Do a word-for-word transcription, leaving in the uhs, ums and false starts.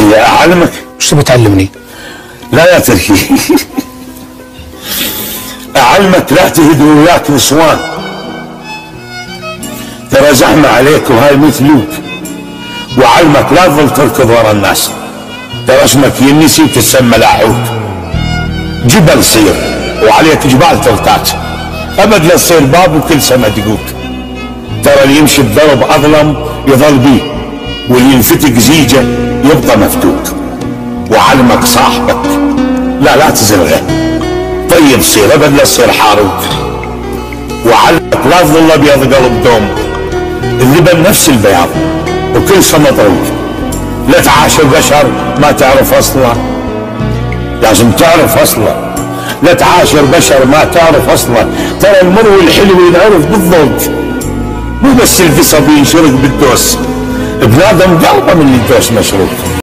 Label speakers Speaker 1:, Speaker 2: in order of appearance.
Speaker 1: تبي اعلمك؟
Speaker 2: وش تبي تعلمني؟
Speaker 1: لا يا تركي. اعلمك لا تهد وياك نسوان، ترى زحمه عليك وهاي مثلوك. واعلمك لا تظل تركض ورا الناس، ترى اسمك ينسي وتسمى لاحوت. جبل صير وعليك جبال تلتات، ابد لا تصير باب وكل سما دقوق. ترى اللي يمشي بضرب اظلم يظل بيه، واللي ينفتق زيجه يبقى مفتوق. وعلمك صاحبك لا لا تزرعه، طيب صير ابد لا تصير حاروق. وعلمك لا تظل ابيض قلب دوم، اللبن نفس البياض وكل سما طروق. لا تعاشر بشر ما تعرف اصله، لازم تعرف اصله. لا تعاشر بشر ما تعرف اصله، ترى المر والحلو ينعرف بالضوء، مو بس القصب ينشرق بالدوس. بنادم قلبه من الدوس مشروق.